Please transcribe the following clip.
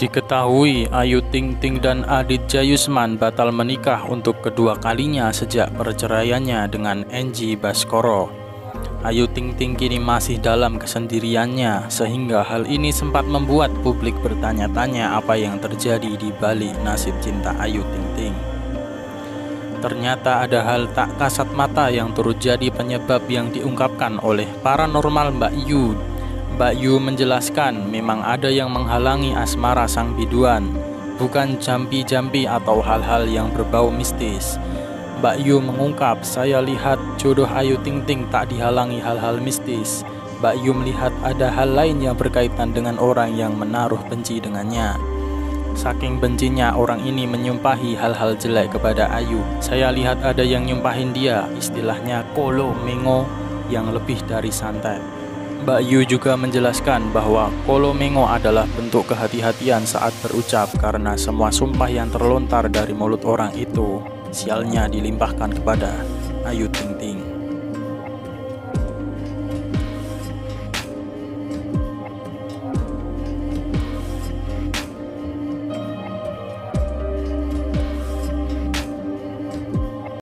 Diketahui Ayu Ting Ting dan Aditya Yusman batal menikah untuk kedua kalinya sejak perceraiannya dengan Angie Baskoro. Ayu Ting Ting kini masih dalam kesendiriannya, sehingga hal ini sempat membuat publik bertanya-tanya apa yang terjadi di balik nasib cinta Ayu Ting Ting. Ternyata ada hal tak kasat mata yang turut jadi penyebab yang diungkapkan oleh paranormal Mbak Yu. Mbak Yu menjelaskan memang ada yang menghalangi asmara sang biduan, bukan jampi-jampi atau hal-hal yang berbau mistis. Mbak Yu mengungkap, "Saya lihat jodoh Ayu Ting Ting tak dihalangi hal-hal mistis. Mbak Yu melihat ada hal lain yang berkaitan dengan orang yang menaruh benci dengannya. Saking bencinya orang ini menyumpahi hal-hal jelek kepada Ayu. Saya lihat ada yang nyumpahin dia, istilahnya kolo mengo yang lebih dari santet." Mbak Yu juga menjelaskan bahwa kolo mengo adalah bentuk kehati-hatian saat berucap karena semua sumpah yang terlontar dari mulut orang itu sialnya dilimpahkan kepada Ayu Ting Ting.